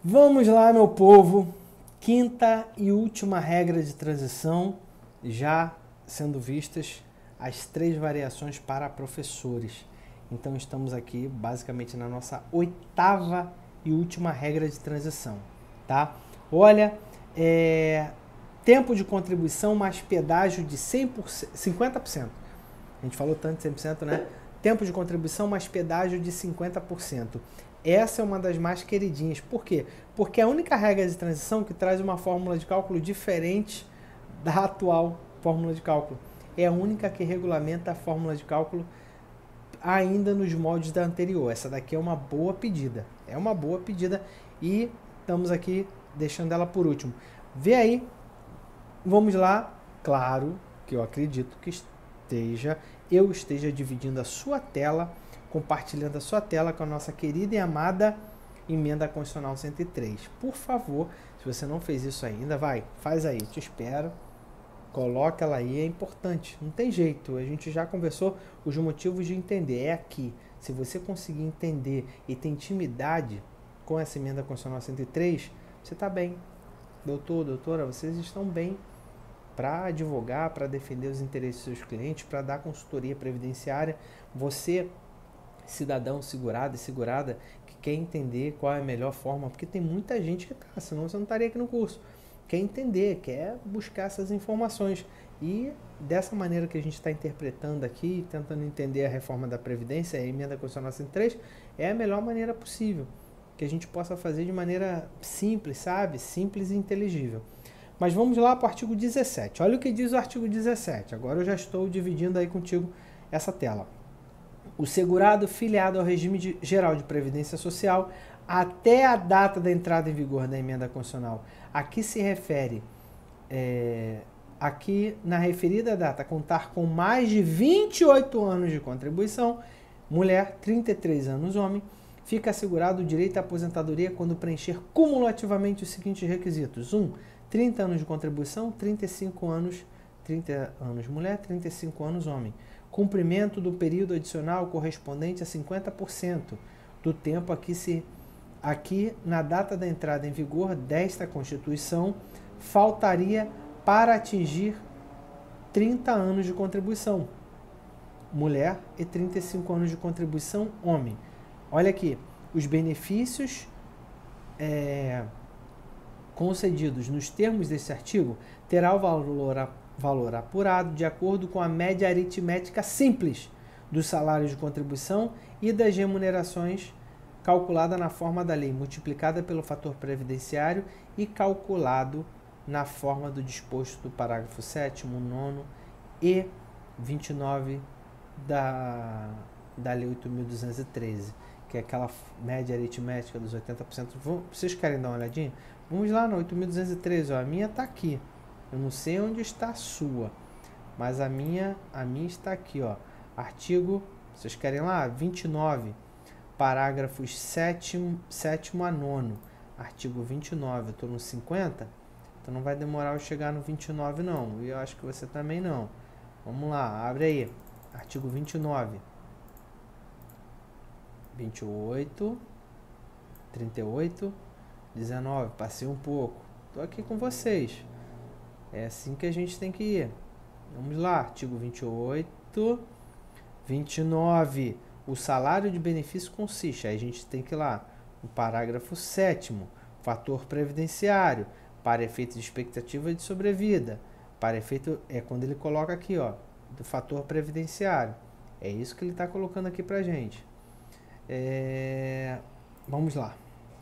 Vamos lá, meu povo. Quinta e última regra de transição, já sendo vistas as 3 variações para professores. Então estamos aqui basicamente na nossa 8ª e última regra de transição, tá? Olha, tempo de contribuição mais pedágio de 100%, 50%. A gente falou tanto de 100%, né? Tempo de contribuição mais pedágio de 50%. Essa é uma das mais queridinhas. Por quê? Porque é a única regra de transição que traz uma fórmula de cálculo diferente da atual fórmula de cálculo. É a única que regulamenta a fórmula de cálculo ainda nos moldes da anterior. Essa daqui é uma boa pedida. É uma boa pedida e estamos aqui deixando ela por último. Vê aí. Vamos lá. Claro que eu acredito que eu esteja dividindo a sua tela, compartilhando a sua tela com a nossa querida e amada Emenda Constitucional 103. Por favor, se você não fez isso ainda, faz aí, te espero. Coloca ela aí, é importante. Não tem jeito, a gente já conversou os motivos de entender. É aqui. Se você conseguir entender e ter intimidade com essa Emenda Constitucional 103, você está bem. Doutor, doutora, vocês estão bem para advogar, para defender os interesses dos seus clientes, para dar consultoria previdenciária. Você, cidadão segurado e segurada, que quer entender qual é a melhor forma, porque tem muita gente que tá, senão você não estaria aqui no curso. Quer entender, quer buscar essas informações. E dessa maneira que a gente está interpretando aqui, tentando entender a reforma da Previdência, a Emenda Constitucional 103, é a melhor maneira possível, que a gente possa fazer de maneira simples, sabe? Simples e inteligível. Mas vamos lá para o artigo 17. Olha o que diz o artigo 17. Agora eu já estou dividindo aí contigo essa tela. O segurado filiado ao regime geral de previdência social até a data da entrada em vigor da emenda constitucional. Aqui se refere, aqui na referida data, contar com mais de 28 anos de contribuição, mulher, 33 anos, homem, fica assegurado o direito à aposentadoria quando preencher cumulativamente os seguintes requisitos. 1. 30 anos de contribuição, 35 anos, 30 anos mulher, 35 anos homem. Cumprimento do período adicional correspondente a 50% do tempo aqui na data da entrada em vigor desta Constituição faltaria para atingir 30 anos de contribuição mulher e 35 anos de contribuição homem. Olha aqui, os benefícios concedidos nos termos desse artigo terá o valor apurado de acordo com a média aritmética simples dos salários de contribuição e das remunerações calculada na forma da lei, multiplicada pelo fator previdenciário e calculado na forma do disposto do parágrafo 7º, 9º e 29 da Lei 8.213, que é aquela média aritmética dos 80%. Vocês querem dar uma olhadinha? Vamos lá no 8.213, a minha está aqui. Eu não sei onde está a sua, mas a minha está aqui, ó. Artigo, vocês querem lá? 29, parágrafos 7º a 9º. Artigo 29, eu estou no 50, então não vai demorar eu chegar no 29 não, e eu acho que você também não. Vamos lá, abre aí. Artigo 29, 28, 38, 19, passei um pouco. Estou aqui com vocês. É assim que a gente tem que ir. Vamos lá, artigo 28, 29. O salário de benefício consiste, aí a gente tem que ir lá, no parágrafo 7º, fator previdenciário, para efeito de expectativa de sobrevida. Para efeito, é quando ele coloca aqui, ó, do fator previdenciário. É isso que ele está colocando aqui pra gente. Vamos lá.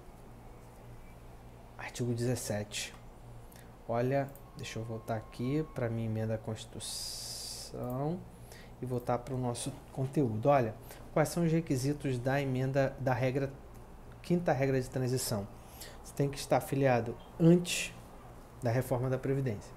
Artigo 17. Olha, deixa eu voltar aqui para minha emenda à Constituição e voltar para o nosso conteúdo. Olha, quais são os requisitos da emenda da quinta regra de transição? Você tem que estar afiliado antes da reforma da Previdência.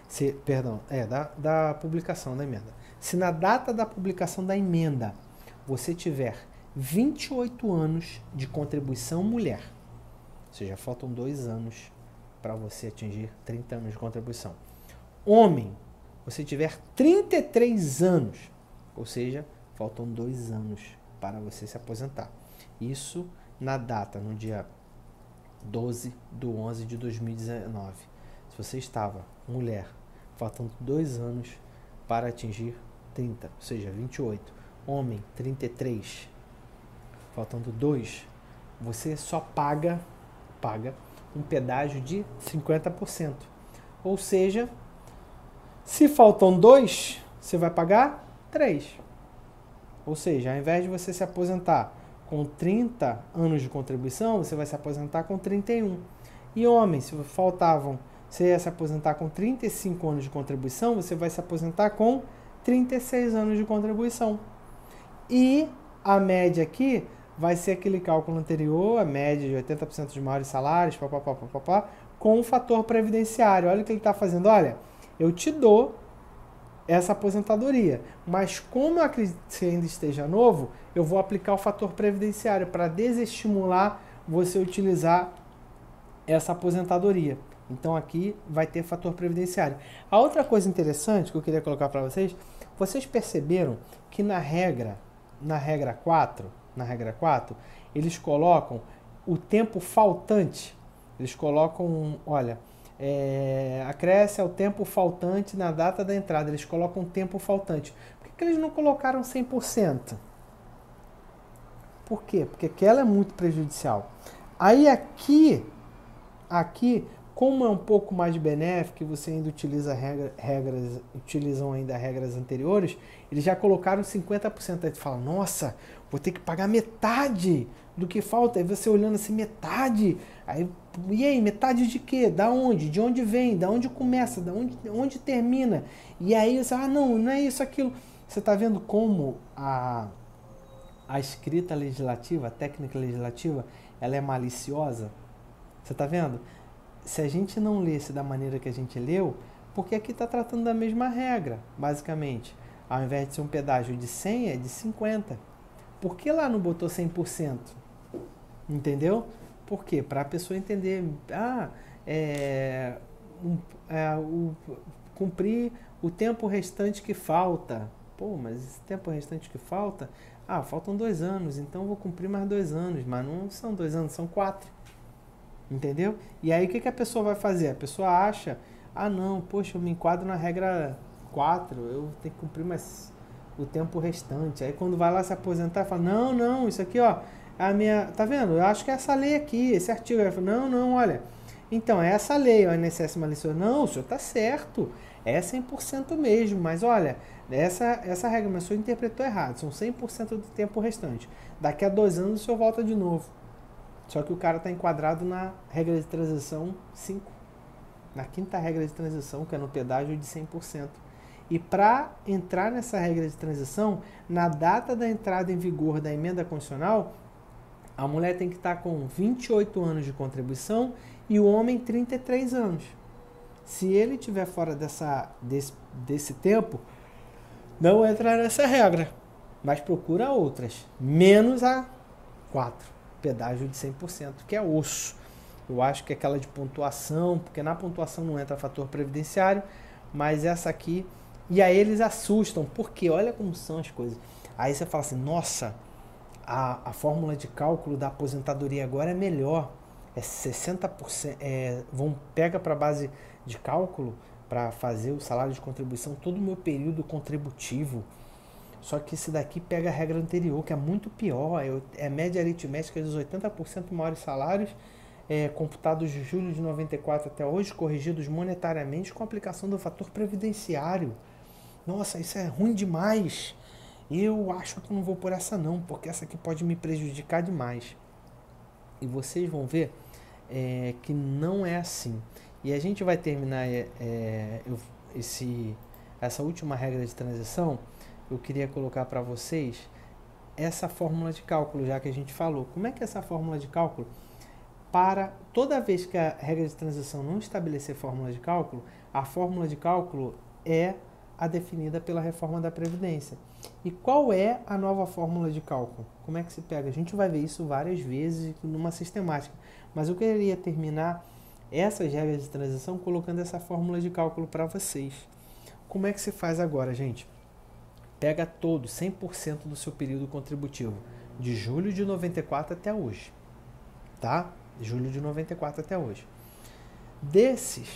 Da publicação da emenda. Se na data da publicação da emenda você tiver 28 anos de contribuição mulher, ou seja, faltam 2 anos para você atingir 30 anos de contribuição. Homem, você tiver 33 anos, ou seja, faltam 2 anos para você se aposentar. Isso na data, no dia 12/11/2019. Se você estava, mulher, faltando 2 anos para atingir 30, ou seja, 28, homem, 33, faltando 2, você só paga um pedágio de 50%. Ou seja, se faltam 2, você vai pagar 3. Ou seja, ao invés de você se aposentar com 30 anos de contribuição, você vai se aposentar com 31. E homem, se faltavam, você ia se aposentar com 35 anos de contribuição, você vai se aposentar com 36 anos de contribuição. E a média aqui vai ser aquele cálculo anterior, a média de 80% dos maiores salários, com o fator previdenciário. Olha o que ele está fazendo. Olha, eu te dou essa aposentadoria, mas como eu acredito que você ainda esteja novo, eu vou aplicar o fator previdenciário para desestimular você utilizar essa aposentadoria. Então aqui vai ter fator previdenciário. A outra coisa interessante que eu queria colocar para vocês perceberam que na regra 4, eles colocam o tempo faltante. Eles colocam, olha, acresce ao tempo faltante na data da entrada. Eles colocam tempo faltante. Por que eles não colocaram 100%? Por quê? Porque aquela é muito prejudicial. Aí aqui, como é um pouco mais benéfico e você ainda utiliza utilizam ainda regras anteriores, eles já colocaram 50%. Aí tu fala, nossa, vou ter que pagar metade do que falta. Aí você olhando assim, metade. Aí, e aí, metade de quê? Da onde? De onde vem? Da onde começa? Da onde termina? E aí você, não é isso, aquilo. Você está vendo como a escrita legislativa, a técnica legislativa, ela é maliciosa? Você está vendo? Se a gente não lesse da maneira que a gente leu, porque aqui está tratando da mesma regra, basicamente. Ao invés de ser um pedágio de 100, é de 50. Por que lá não botou 100%? Entendeu? Por quê? Para a pessoa entender, cumprir o tempo restante que falta. Pô, mas esse tempo restante que falta, faltam 2 anos, então eu vou cumprir mais 2 anos, mas não são 2 anos, são 4. Entendeu? E aí o que a pessoa vai fazer? A pessoa acha, não, poxa, eu me enquadro na regra 4, eu tenho que cumprir mais o tempo restante. Aí quando vai lá se aposentar, fala, não, isso aqui, ó, a minha, tá vendo? Eu acho que é essa lei aqui, esse artigo. Aí fala, não, olha, então é essa lei, o INSS malicioso. Não, o senhor tá certo, é 100% mesmo, mas olha, essa regra, mas o senhor interpretou errado, são 100% do tempo restante. Daqui a 2 anos o senhor volta de novo. Só que o cara está enquadrado na regra de transição 5, na 5ª regra de transição, que é no pedágio de 100%. E para entrar nessa regra de transição, na data da entrada em vigor da emenda constitucional, a mulher tem que estar com 28 anos de contribuição e o homem 33 anos. Se ele estiver fora desse tempo, não entra nessa regra, mas procura outras, menos a 4. Pedágio de 100%, que é osso. Eu acho que é aquela de pontuação, porque na pontuação não entra fator previdenciário, mas essa aqui, e aí eles assustam, porque olha como são as coisas. Aí você fala assim, nossa, a fórmula de cálculo da aposentadoria agora é melhor, é 60%, pega para a base de cálculo, para fazer o salário de contribuição, todo o meu período contributivo. Só que esse daqui pega a regra anterior, que é muito pior, é média aritmética dos 80% maiores salários, computados de julho de 94 até hoje, corrigidos monetariamente com a aplicação do fator previdenciário. Nossa, isso é ruim demais. Eu acho que não vou por essa não, porque essa aqui pode me prejudicar demais. E vocês vão ver que não é assim. E a gente vai terminar essa última regra de transição. Eu queria colocar para vocês essa fórmula de cálculo, já que a gente falou. Como é que é essa fórmula de cálculo? Para toda vez que a regra de transição não estabelecer fórmula de cálculo, a fórmula de cálculo é a definida pela reforma da Previdência. E qual é a nova fórmula de cálculo? Como é que se pega? A gente vai ver isso várias vezes numa sistemática. Mas eu queria terminar essas regras de transição colocando essa fórmula de cálculo para vocês. Como é que se faz agora, gente? Pega todo, 100% do seu período contributivo, de julho de 94 até hoje, tá? julho de 94 até hoje. Desse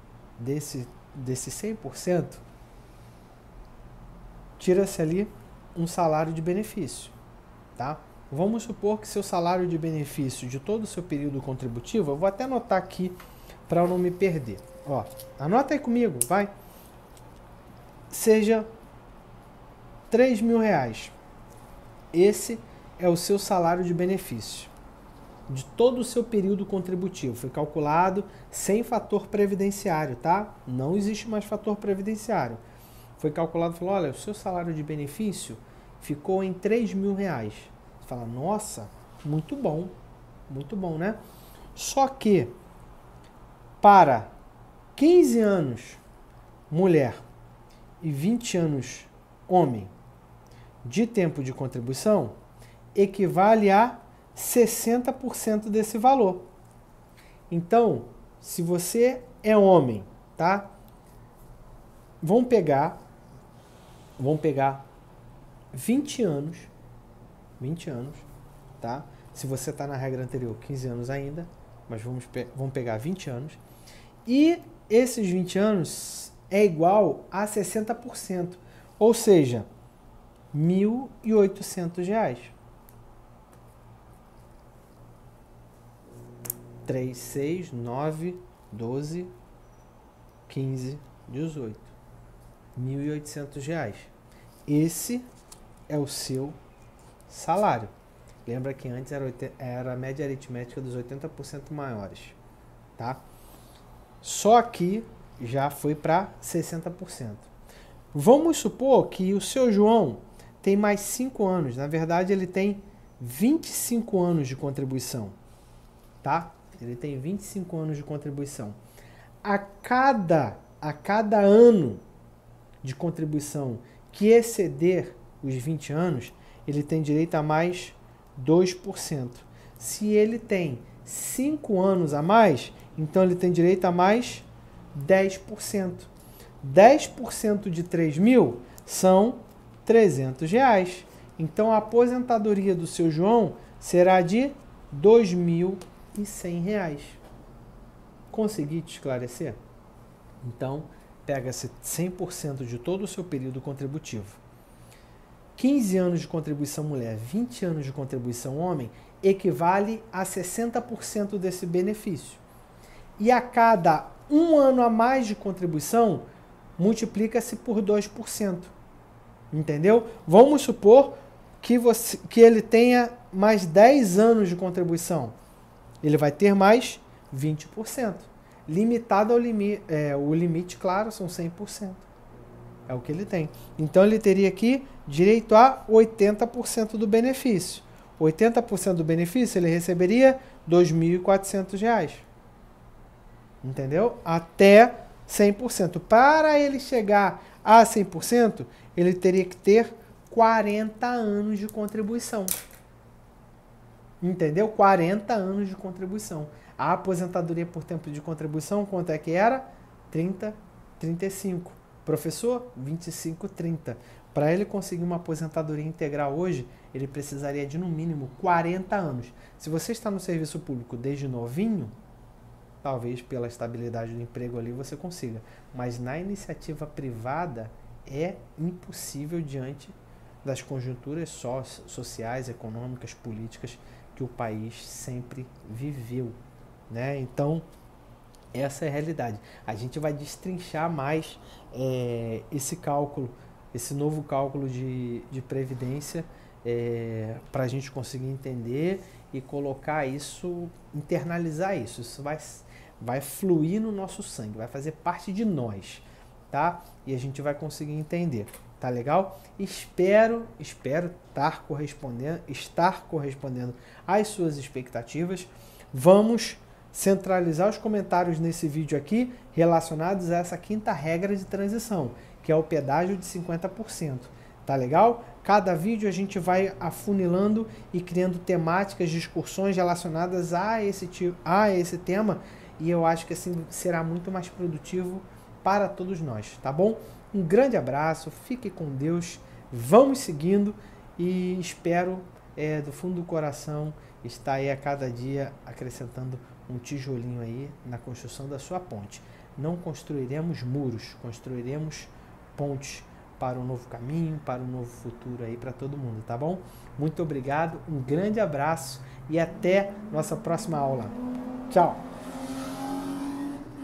100%, tira-se ali um salário de benefício, tá? Vamos supor que seu salário de benefício de todo o seu período contributivo, eu vou até anotar aqui para eu não me perder. Ó, anota aí comigo, vai. Seja R$3.000. Esse é o seu salário de benefício de todo o seu período contributivo. Foi calculado sem fator previdenciário, tá? Não existe mais fator previdenciário. Foi calculado, falou, olha, o seu salário de benefício ficou em R$3.000. Você fala, nossa, muito bom, né? Só que para 15 anos mulher e 20 anos homem de tempo de contribuição, equivale a 60% desse valor. Então, se você é homem, tá? Vamos pegar 20 anos, tá? Se você está na regra anterior, 15 anos ainda, mas vamos pegar 20 anos. E esses 20 anos é igual a 60%, ou seja, R$1.800. 3, 6, 9, 12, 15, 18. R$1.800. Esse é o seu salário. Lembra que antes era a média aritmética dos 80% maiores, tá? Só que já foi para 60%. Vamos supor que o seu João tem mais 5 anos. Na verdade, ele tem 25 anos de contribuição, tá? Ele tem 25 anos de contribuição. A cada ano de contribuição que exceder os 20 anos, ele tem direito a mais 2%. Se ele tem 5 anos a mais, então ele tem direito a mais 10%. 10% de 3.000 são R$300. Então a aposentadoria do seu João será de R$2.100. Consegui te esclarecer? Então, pega-se 100% de todo o seu período contributivo. 15 anos de contribuição mulher, 20 anos de contribuição homem, equivale a 60% desse benefício. E a cada 1 ano a mais de contribuição, multiplica-se por 2%. Entendeu? Vamos supor que ele tenha mais 10 anos de contribuição. Ele vai ter mais 20%. Limitado ao limite, o limite, claro, são 100%. É o que ele tem. Então, ele teria aqui direito a 80% do benefício. 80% do benefício, ele receberia R$2.400. Entendeu? Até 100%. Para ele chegar a 100%, ele teria que ter 40 anos de contribuição. Entendeu? 40 anos de contribuição. A aposentadoria por tempo de contribuição, quanto é que era? 30, 35. Professor, 25, 30. Para ele conseguir uma aposentadoria integral hoje, ele precisaria de no mínimo 40 anos. Se você está no serviço público desde novinho, talvez pela estabilidade do emprego ali você consiga. Mas na iniciativa privada é impossível diante das conjunturas sociais, econômicas, políticas que o país sempre viveu, né? Então, essa é a realidade. A gente vai destrinchar mais esse cálculo, esse novo cálculo de previdência para a gente conseguir entender e colocar isso, internalizar isso. Isso vai fluir no nosso sangue, vai fazer parte de nós, tá? E a gente vai conseguir entender, tá legal? Espero estar correspondendo às suas expectativas. Vamos centralizar os comentários nesse vídeo aqui relacionados a essa quinta regra de transição, que é o pedágio de 50%. Tá legal? Cada vídeo a gente vai afunilando e criando temáticas, discussões relacionadas a esse tema, e eu acho que assim será muito mais produtivo para todos nós, tá bom? Um grande abraço, fique com Deus, vamos seguindo e espero do fundo do coração está aí a cada dia acrescentando um tijolinho aí na construção da sua ponte. Não construiremos muros, construiremos pontes para um novo caminho, para um novo futuro aí para todo mundo, tá bom? Muito obrigado, um grande abraço e até nossa próxima aula. Tchau!